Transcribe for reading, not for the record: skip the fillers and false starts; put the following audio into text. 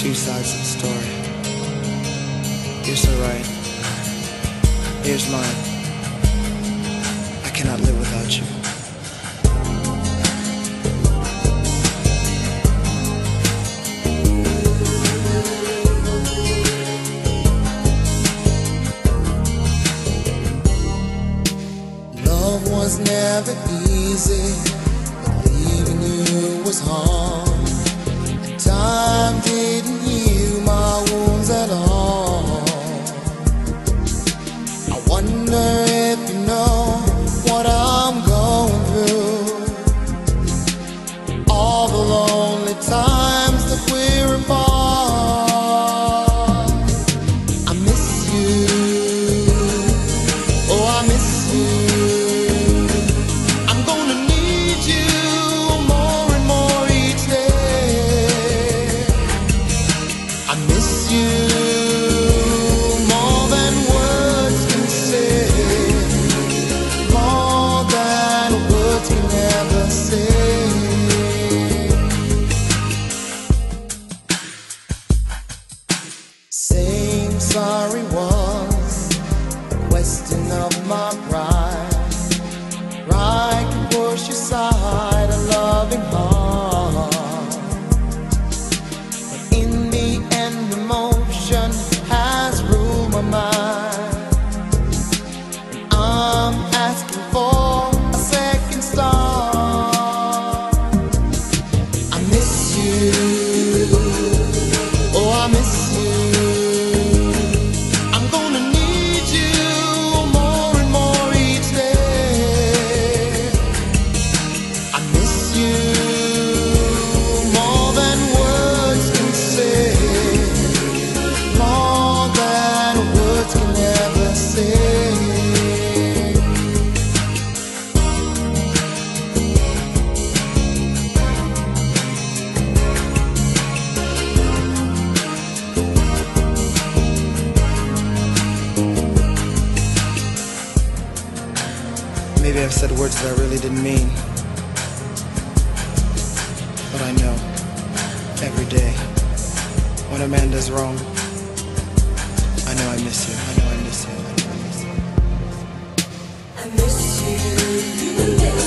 two sides of the story. You're so right. Here's mine. I cannot live without you. Love was never easy, but leaving you was hard. Time didn't heal my wounds at all. I wonder if you know what I'm going through. All the lonely times that we're apart. I miss you. Oh, I miss you. I'm gonna need you more and more each day. I miss you more than words can say, more than words can ever say. Saying sorry was a question of my pride. Pride can push aside a loving heart, but in the end emotion has ruled my mind. I'm asking for a second start. I miss you. Oh, I miss you. I'm gonna need you more and more each day. I miss you more than words can say, more than words can ever say. Maybe I've said words that I really didn't mean, but I know every day when a man does wrong, I know I miss you. I know I miss you. I know I miss you. I miss you.